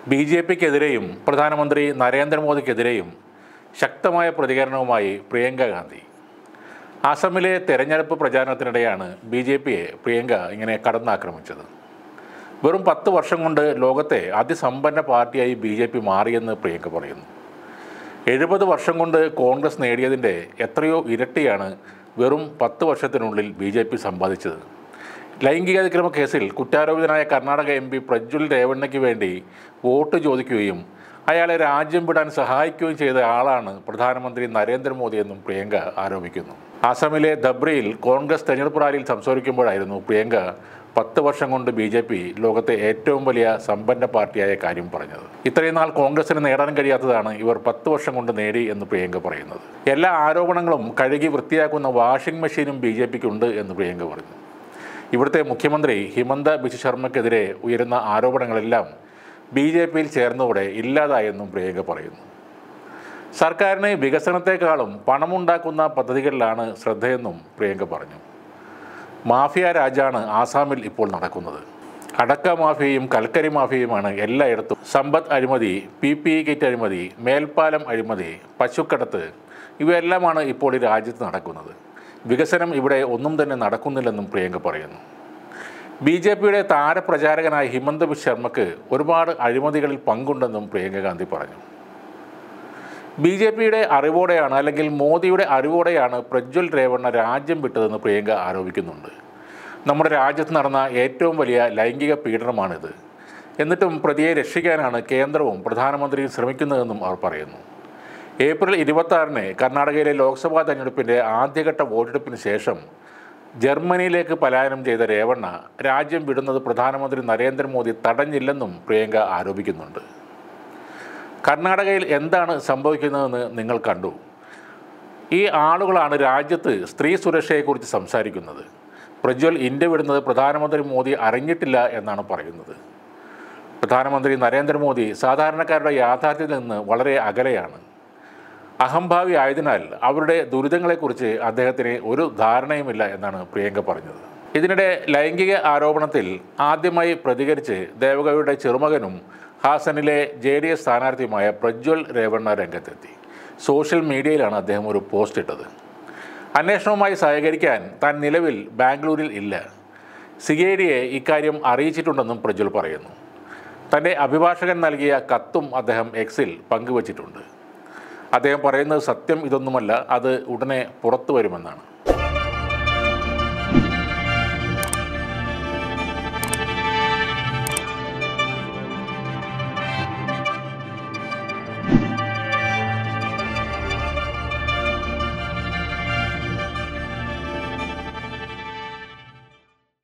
ബി.ജെ.പിക്കെതിരെയും പ്രധാനമന്ത്രി നരേന്ദ്രമോദിക്കെതിരെയും ശക്തമായ പ്രതികരണവുമായി പ്രിയങ്ക ഗാന്ധി. അസമിലെ തെരഞ്ഞെടുപ്പ് പ്രചാരണത്തിനിടെയാണ് ബി.ജെ.പിയെ പ്രിയങ്ക ഇങ്ങനെ കടന്നാക്രമിച്ചത്. വെറും 10 വർഷം കൊണ്ട് ലോകത്തെ അതിസമ്പന്ന പാർട്ടിയായി ബി.ജെ.പി മാറിയെന്ന് പ്രിയങ്ക പറയുന്നു. 70 വർഷം കൊണ്ട് കോൺഗ്രസ് നേടിയതിൻ്റെ എത്രയോ ഇരട്ടിയാണ് വെറും 10 വർഷത്തിനുള്ളിൽ ബി.ജെ.പി സമ്പാദിച്ചത്. ലൈംഗിക അതിക്രമ കേസിൽ കുറ്റാരോപിതനായ കർണാടക എം.പി പ്രജ്വൽ രേവണ്ണയ്ക്ക് വേണ്ടി വോട്ട് ചോദിക്കുകയും അയാളെ രാജ്യം വിടാൻ സഹായിക്കുകയും ചെയ്ത ആളാണ് പ്രധാനമന്ത്രി നരേന്ദ്രമോദിയെന്നും പ്രിയങ്ക ആരോപിക്കുന്നു. അസമിലെ ധബ്രിയിൽ കോൺഗ്രസ് തെരഞ്ഞെടുപ്പ് റാലിയിൽ സംസാരിക്കുമ്പോഴായിരുന്നു പ്രിയങ്ക 10 വർഷം കൊണ്ട് ബി.ജെ.പി ലോകത്തെ ഏറ്റവും വലിയ സമ്പന്ന പാർട്ടിയായ കാര്യം പറഞ്ഞത്. ഇത്രയും നാൾ കോൺഗ്രസിന് നേടാൻ കഴിയാത്തതാണ് ഇവർ 10 വർഷം കൊണ്ട് നേടി എന്ന് പ്രിയങ്ക പറയുന്നത്. എല്ലാ ആരോപണങ്ങളും കഴുകി വൃത്തിയാക്കുന്ന വാഷിംഗ് മെഷീനും ബി.ജെ.പിക്കുണ്ട് എന്ന് പ്രിയങ്ക പറഞ്ഞു. ഇവിടുത്തെ മുഖ്യമന്ത്രി ഹിമന്ത ബിശ്വ ശർമ്മയ്ക്കെതിരെ ഉയരുന്ന ആരോപണങ്ങളെല്ലാം ബി.ജെ.പിയിൽ ചേർന്നതോടെ ഇല്ലാതായെന്നും പ്രിയങ്ക പറയുന്നു. സർക്കാരിന് വികസനത്തെക്കാളും പണമുണ്ടാക്കുന്ന പദ്ധതികളിലാണ് ശ്രദ്ധയെന്നും പ്രിയങ്ക പറഞ്ഞു. മാഫിയ രാജാണ് ആസാമിൽ ഇപ്പോൾ നടക്കുന്നത്. അടക്ക മാഫിയയും കൽക്കരി മാഫിയയുമാണ് എല്ലായിടത്തും. സമ്പത്ത് അഴിമതി, PPE കിറ്റ് അഴിമതി, മേൽപ്പാലം അഴിമതി, പശുക്കടത്ത് ഇവയെല്ലാമാണ് ഇപ്പോൾ ഈ രാജ്യത്ത് നടക്കുന്നത്. വികസനം ഇവിടെ ഒന്നും തന്നെ നടക്കുന്നില്ലെന്നും പ്രിയങ്ക പറയുന്നു. ബി.ജെ.പിയുടെ താരപ്രചാരകനായ ഹിമന്ത ബിശ്വ ശർമ്മയ്ക്ക് ഒരുപാട് അഴിമതികളിൽ പങ്കുണ്ടെന്നും പ്രിയങ്ക ഗാന്ധി പറഞ്ഞു. ബി.ജെ.പിയുടെ അറിവോടെയാണ് അല്ലെങ്കിൽ മോദിയുടെ അറിവോടെയാണ് പ്രജ്വൽ രേവണ്ണ രാജ്യം വിട്ടതെന്ന് പ്രിയങ്ക ആരോപിക്കുന്നുണ്ട്. നമ്മുടെ രാജ്യത്ത് നടന്ന ഏറ്റവും വലിയ ലൈംഗിക പീഡനമാണിത്. എന്നിട്ടും പ്രതിയെ രക്ഷിക്കാനാണ് കേന്ദ്രവും പ്രധാനമന്ത്രിയും ശ്രമിക്കുന്നതെന്നും അവർ പറയുന്നു. ഏപ്രിൽ 26-ന് കർണാടകയിലെ ലോക്സഭാ തെരഞ്ഞെടുപ്പിൻ്റെ ആദ്യഘട്ട വോട്ടെടുപ്പിന് ശേഷം ജർമ്മനിയിലേക്ക് പലായനം ചെയ്ത രേവണ്ണ രാജ്യം വിടുന്നത് പ്രധാനമന്ത്രി നരേന്ദ്രമോദി തടഞ്ഞില്ലെന്നും പ്രിയങ്ക ആരോപിക്കുന്നുണ്ട്. കർണാടകയിൽ എന്താണ് സംഭവിക്കുന്നതെന്ന് നിങ്ങൾ കണ്ടു. ഈ ആളുകളാണ് രാജ്യത്ത് സ്ത്രീ സുരക്ഷയെക്കുറിച്ച് സംസാരിക്കുന്നത്. പ്രജ്വൽ ഇന്ത്യ വിടുന്നത് പ്രധാനമന്ത്രി മോദി അറിഞ്ഞിട്ടില്ല എന്നാണ് പറയുന്നത്. പ്രധാനമന്ത്രി നരേന്ദ്രമോദി സാധാരണക്കാരുടെ യാഥാർത്ഥ്യത്തിൽ നിന്ന് വളരെ അകലെയാണ്. അഹംഭാവി ആയതിനാൽ അവരുടെ ദുരിതങ്ങളെക്കുറിച്ച് അദ്ദേഹത്തിന് ഒരു ധാരണയുമില്ല എന്നാണ് പ്രിയങ്ക പറഞ്ഞത്. ഇതിനിടെ ലൈംഗിക ആരോപണത്തിൽ ആദ്യമായി പ്രതികരിച്ച് ദേവഗൌഡയുടെ ചെറുമകനും ഹാസനിലെ JDS സ്ഥാനാർത്ഥിയുമായ പ്രജ്വൽ രേവണ്ണ രംഗത്തെത്തി. സോഷ്യൽ മീഡിയയിലാണ് അദ്ദേഹം ഒരു പോസ്റ്റ് ഇട്ടത്. അന്വേഷണവുമായി സഹകരിക്കാൻ താൻ നിലവിൽ ബാംഗ്ലൂരിൽ ഇല്ല. CIDയെ ഇക്കാര്യം അറിയിച്ചിട്ടുണ്ടെന്നും പ്രജ്വൽ പറയുന്നു. തൻ്റെ അഭിഭാഷകൻ നൽകിയ കത്തും അദ്ദേഹം Xൽ പങ്കുവച്ചിട്ടുണ്ട്. അദ്ദേഹം പറയുന്നത് സത്യം ഇതൊന്നുമല്ല, അത് ഉടനെ പുറത്തു വരുമെന്നാണ്.